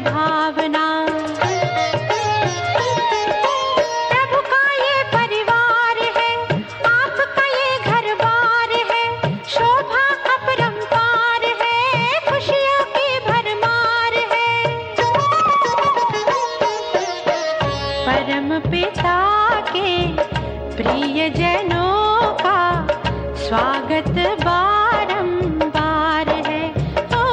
भावना। प्रभु का ये परिवार है, आपका ये घर बार है, शोभा अपरंपार है, खुशियों की भरमार है। परम पिता के प्रिय जनों का स्वागत बारंबार है। ओ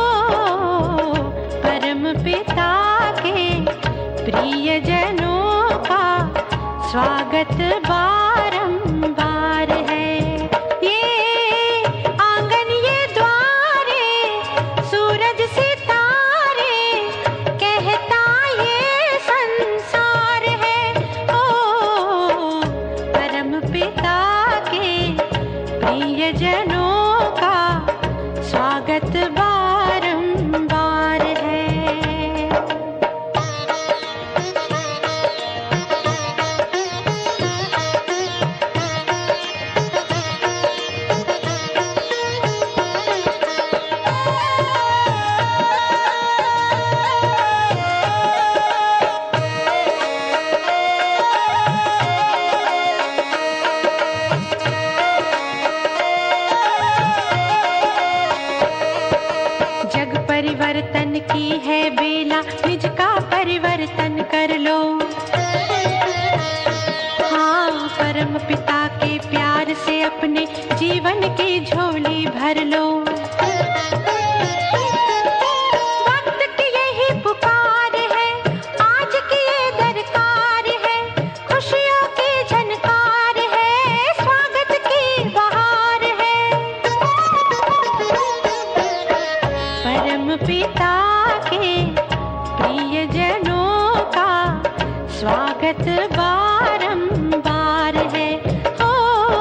परम पिता के प्रिय जनों का स्वागत बारंबार है। ये आंगन ये द्वारे सूरज सितारे कहता ये संसार है। ओ परम पिता के प्रिय जनों का स्वागत बारंबार है। जग परिवर्तन की है बेला, निज का परिवर्तन कर लो। हाँ, परम पिता के प्यार से अपने जीवन की झोली भर लो। वक्त की यही पुकार है, आज की ये दरकार है, खुशियों की झनकार है, स्वागत की बहार है। परम पिता के प्रिय जनों का स्वागत बारंबार है। ओ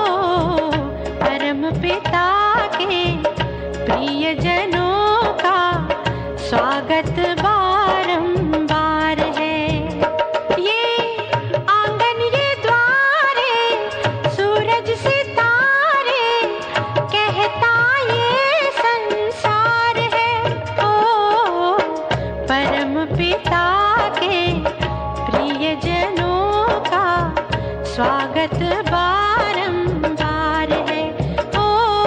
परम पिता के प्रिय जनों का स्वागत बारंबार है। ये आंगन ये द्वारे सूरज सितारे कहता ये संसार है। ओ परम पिता के प्रिय जनों का स्वागत बारंबार है। ओ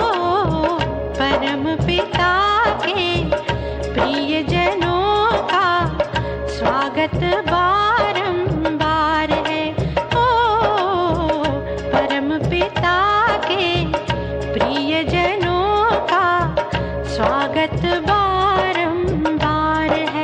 परम पिता के प्रिय जनों का स्वागत बारंबार है। ओ परम पिता के प्रिय जनों का स्वागत बारंबार है।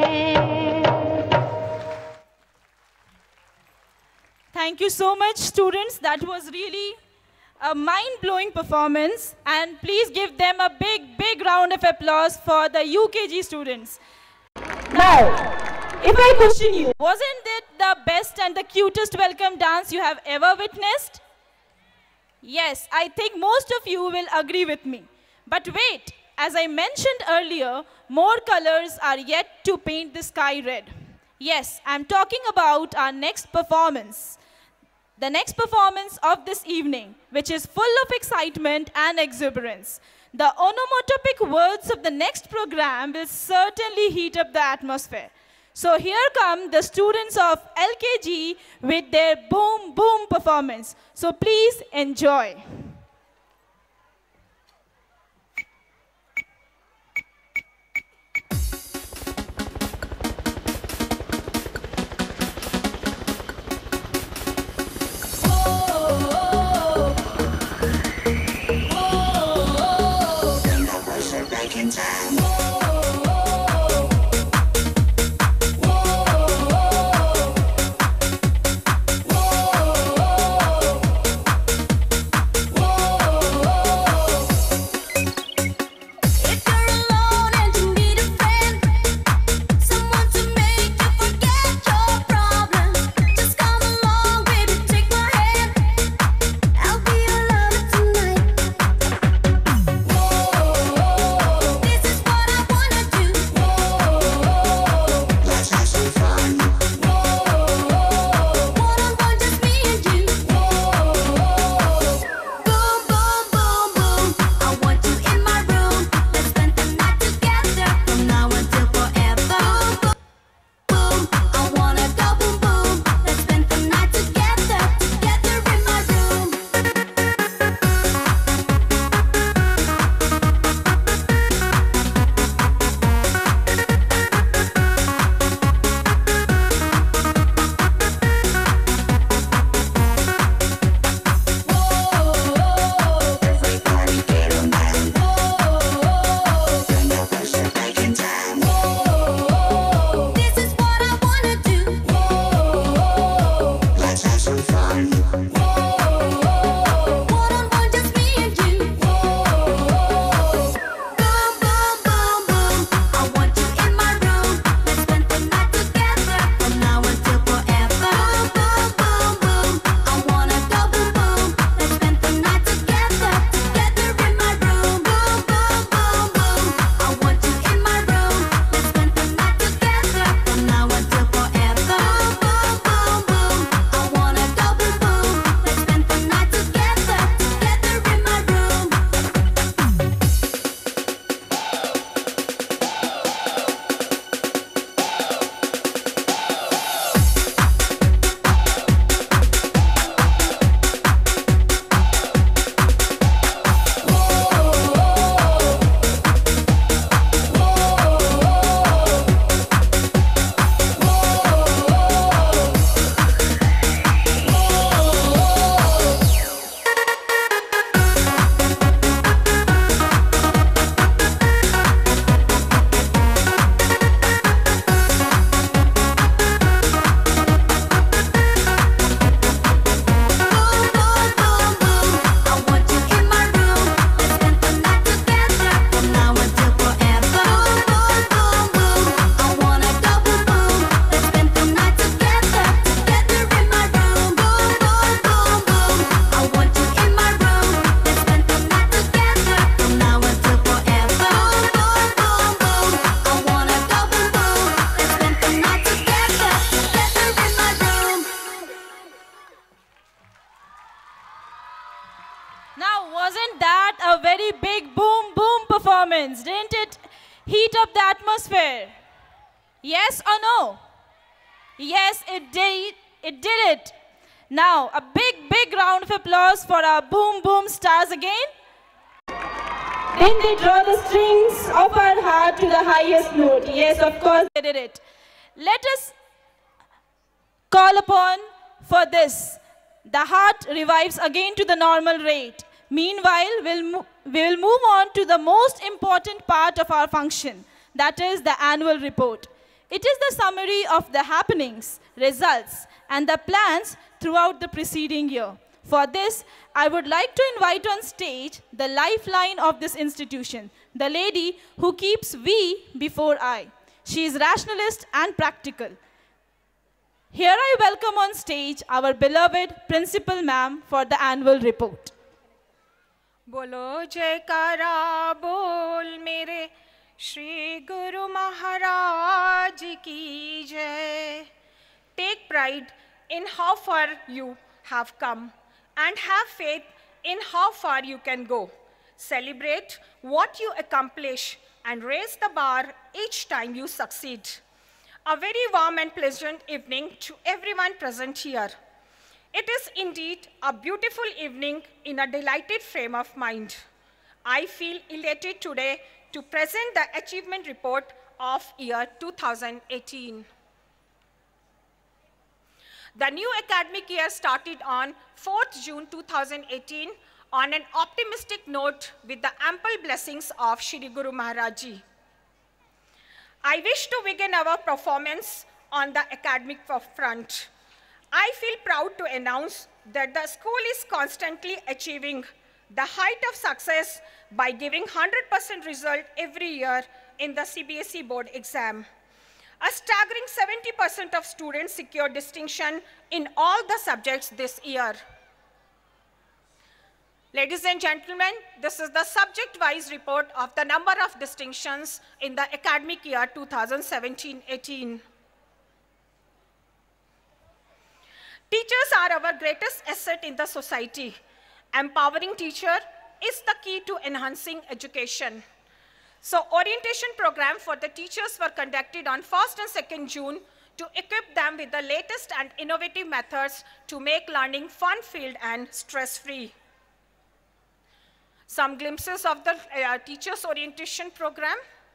Thank you so much, students. That was really a mind-blowing performance. And please give them a big, big round of applause for the UKG students. Now, if I question you, Wasn't it the best and the cutest welcome dance you have ever witnessed? Yes, I think most of you will agree with me. But wait, as I mentioned earlier, more colors are yet to paint the sky red. Yes, I'm talking about our next performance. The next performance of this evening, which is full of excitement and exuberance. The onomatopic words of the next program will certainly heat up the atmosphere. So here come the students of LKG with their boom boom performance. So please enjoy. Whoa. performance? Didn't it heat up the atmosphere? Yes or no? Yes, it did. It did it. Now, a big, big round of applause for our Boom Boom stars again. Didn't they draw the strings of our heart to the highest note? Yes, of course. They did it. Let us call upon for this. The heart revives again to the normal rate. Meanwhile, we'll move on to the most important part of our function, that is the annual report. It is the summary of the happenings, results, and the plans throughout the preceding year. For this, I would like to invite on stage the lifeline of this institution, the lady who keeps we before I. She is rationalist and practical. Here I welcome on stage our beloved Principal Ma'am for the annual report. बोलो जयकारा बोल मेरे श्री गुरु महाराज की जय. Take pride in how far you have come and have faith in how far you can go. Celebrate what you accomplish and raise the bar each time you succeed. A very warm and pleasant evening to everyone present here. It is indeed a beautiful evening in a delighted frame of mind. I feel elated today to present the achievement report of year 2018. The new academic year started on 4th June 2018 on an optimistic note with the ample blessings of Shri Guru Maharaj Ji. I wish to begin our performance on the academic front. I feel proud to announce that the school is constantly achieving the height of success by giving 100% result every year in the CBSE board exam. A staggering 70% of students secured distinction in all the subjects this year. Ladies and gentlemen, this is the subject-wise report of the number of distinctions in the academic year 2017-18. Teachers are our greatest asset in the society. Empowering teacher is the key to enhancing education. So orientation program for the teachers were conducted on 1st and 2nd June to equip them with the latest and innovative methods to make learning fun-filled and stress-free. Some glimpses of the teachers orientation program.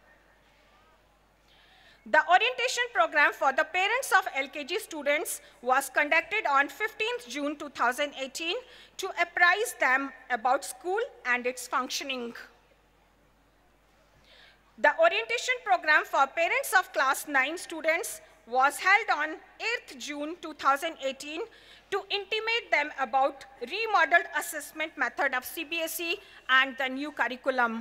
The orientation program for the parents of LKG students was conducted on 15th June 2018 to apprise them about school and its functioning. The orientation program for parents of class 9 students was held on 8th June 2018 to intimate them about remodeled assessment method of CBSE and the new curriculum.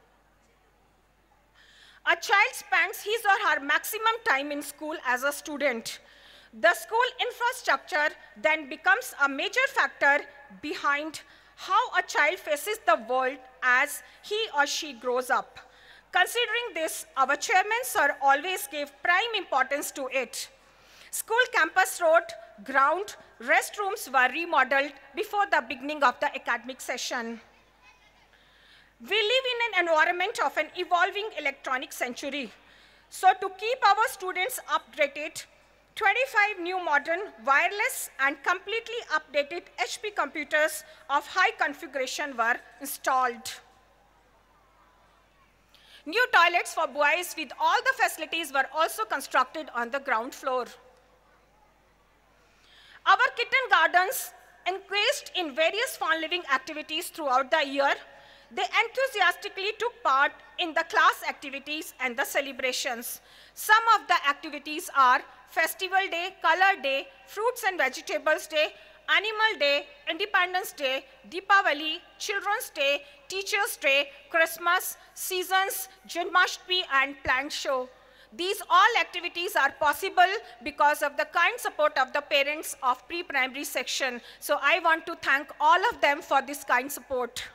A child spends his or her maximum time in school as a student. The school infrastructure then becomes a major factor behind how a child faces the world as he or she grows up. Considering this, our chairman sir always gave prime importance to it. School campus road, ground, restrooms were remodeled before the beginning of the academic session. We live in an environment of an evolving electronic century. So to keep our students updated, 25 new modern, wireless, and completely updated HP computers of high configuration were installed. New toilets for boys with all the facilities were also constructed on the ground floor. Our kitten gardens engaged in various fun living activities throughout the year. They enthusiastically took part in the class activities and the celebrations. Some of the activities are Festival Day, Color Day, Fruits and Vegetables Day, Animal Day, Independence Day, Deepavali, Children's Day, Teachers' Day, Christmas, Seasons, Janmashtami, and Plant Show. These all activities are possible because of the kind support of the parents of pre-primary section. So I want to thank all of them for this kind support.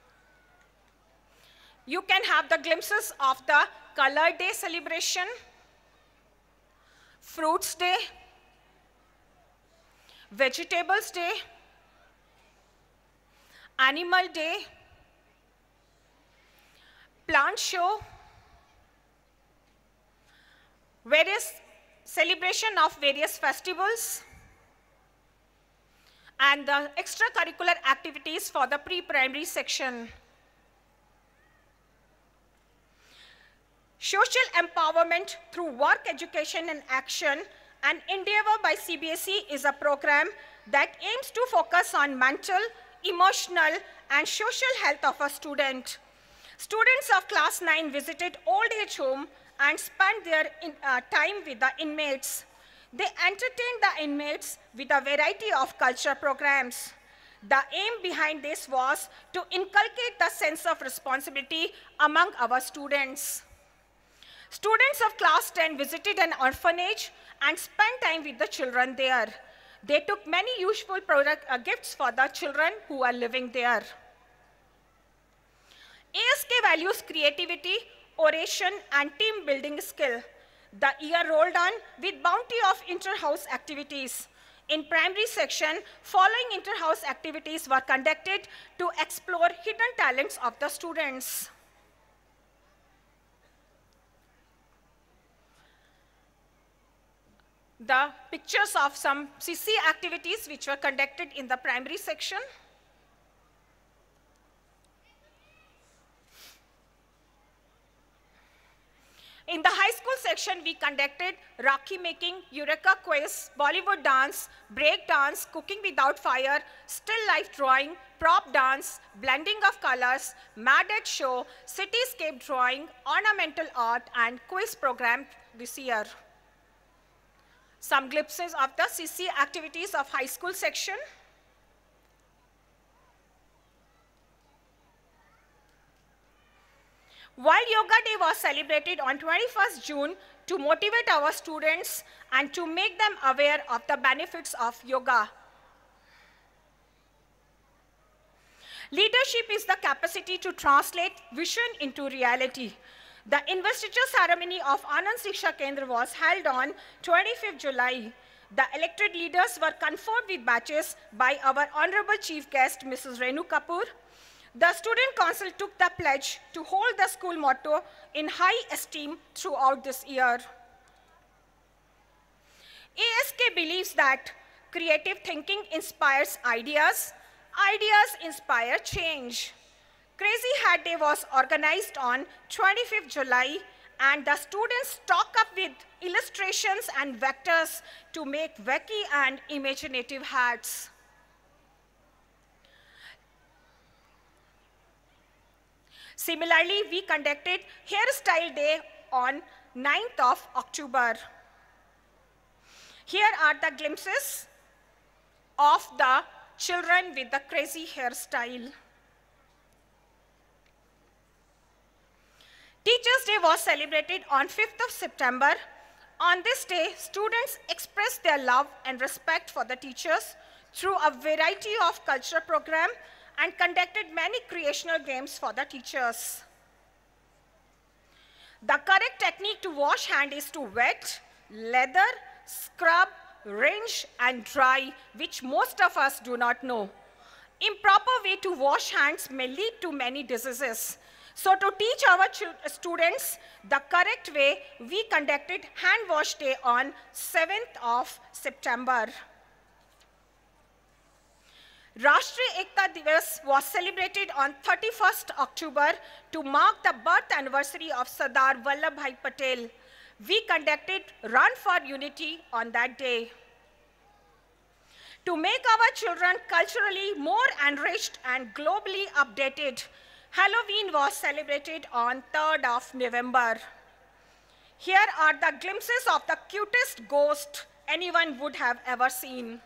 You can have the glimpses of the Color Day celebration, Fruits Day, Vegetables Day, Animal Day, plant show, various celebration of various festivals, and the extracurricular activities for the pre-primary section. Social empowerment through work, education, and action, and Endeavor by CBSE is a program that aims to focus on mental, emotional, and social health of a student. Students of class 9 visited old age home and spent their time with the inmates. They entertained the inmates with a variety of culture programs. The aim behind this was to inculcate the sense of responsibility among our students. Students of class 10 visited an orphanage and spent time with the children there. They took many useful gifts for the children who are living there. ASK values creativity, oration, and team building skill. The year rolled on with bounty of inter-house activities. In primary section, following inter-house activities were conducted to explore hidden talents of the students. The pictures of some CC activities which were conducted in the primary section. In the high school section, we conducted Rakhi making, Eureka quiz, Bollywood dance, break dance, cooking without fire, still life drawing, prop dance, blending of colors, Madhead show, cityscape drawing, ornamental art, and quiz program this year. Some glimpses of the CC activities of high school section. World Yoga Day was celebrated on 21st June to motivate our students and to make them aware of the benefits of yoga. Leadership is the capacity to translate vision into reality. The investiture ceremony of Anand Shiksha Kendra was held on 25th July. The elected leaders were conferred with badges by our Honorable Chief Guest, Mrs. Renu Kapoor. The Student Council took the pledge to hold the school motto in high esteem throughout this year. ASK believes that creative thinking inspires ideas, ideas inspire change. Crazy Hat Day was organized on 25th July, and the students stock up with illustrations and vectors to make wacky and imaginative hats. Similarly, we conducted Hairstyle Day on 9th of October. Here are the glimpses of the children with the crazy hairstyle. Teachers' Day was celebrated on 5th of September. On this day, students expressed their love and respect for the teachers through a variety of cultural programs and conducted many creational games for the teachers. The correct technique to wash hand is to wet, lather, scrub, rinse, and dry, which most of us do not know. Improper way to wash hands may lead to many diseases. So to teach our students the correct way, we conducted Hand Wash Day on 7th of September. Rashtriya Ekta Divas was celebrated on 31st October to mark the birth anniversary of Sardar Vallabhbhai Patel. We conducted Run for Unity on that day. To make our children culturally more enriched and globally updated, Halloween was celebrated on 3rd of November. Here are the glimpses of the cutest ghost anyone would have ever seen.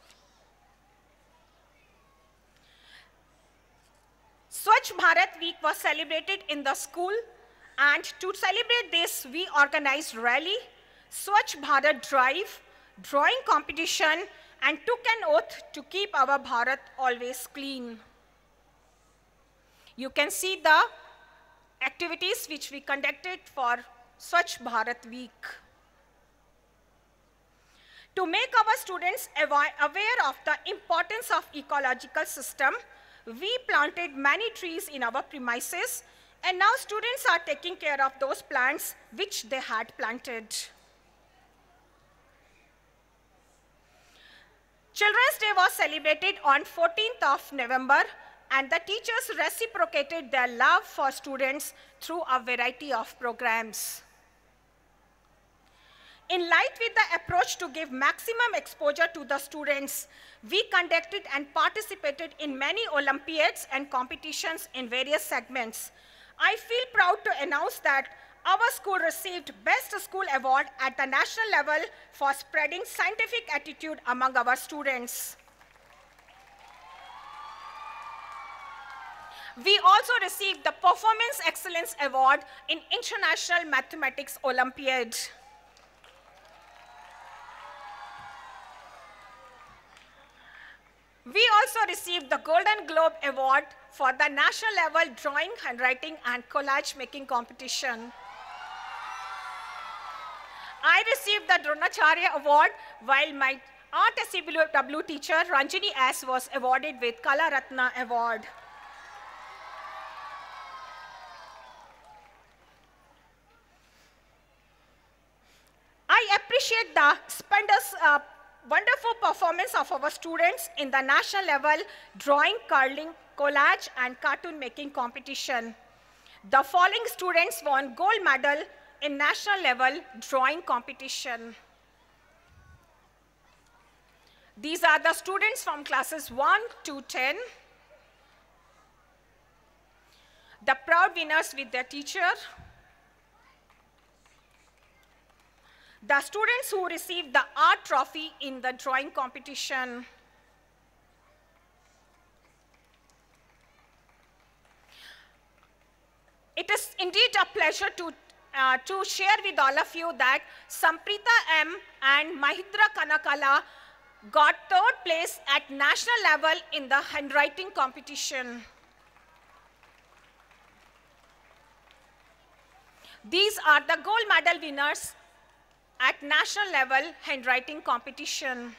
Swachh Bharat Week was celebrated in the school, and to celebrate this, we organized rally, Swachh Bharat Drive, drawing competition, and took an oath to keep our Bharat always clean. You can see the activities which we conducted for Swachh Bharat Week. To make our students aware of the importance of ecological system, we planted many trees in our premises And now students are taking care of those plants which they had planted. Children's Day was celebrated on 14th of November, and the teachers reciprocated their love for students through a variety of programs. In line with the approach to give maximum exposure to the students, we conducted and participated in many Olympiads and competitions in various segments. I feel proud to announce that our school received Best School Award at the national level for spreading scientific attitude among our students. We also received the Performance Excellence Award in International Mathematics Olympiad. We also received the Golden Globe Award for the national level drawing, handwriting, and collage making competition. I received the Dronacharya Award, while my art SCW teacher Ranjini S was awarded with Kala Ratna Award. I appreciate the stupendous, wonderful performance of our students in the national level drawing, curling, collage, and cartoon making competition. The following students won gold medal in national level drawing competition. These are the students from classes 1 to 10. The proud winners with their teacher. The students who received the art trophy in the drawing competition. It is indeed a pleasure to share with all of you that Samprita M and Mahindra Kanakala got third place at national level in the handwriting competition. These are the gold medal winners at national level handwriting competition.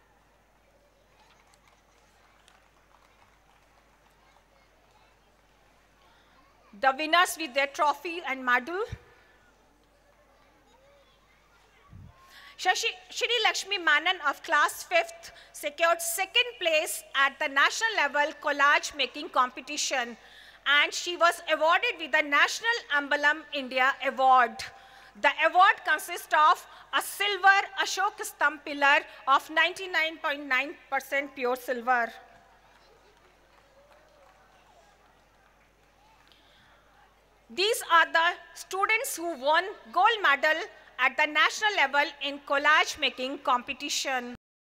The winners with their trophy and medal. Shri Lakshmi Manan of class 5th secured second place at the national level collage making competition, and she was awarded with the National Emblem India Award. The award consists of a silver Ashok Stamp pillar of 99.9% pure silver. These are the students who won gold medal at the national level in collage making competition.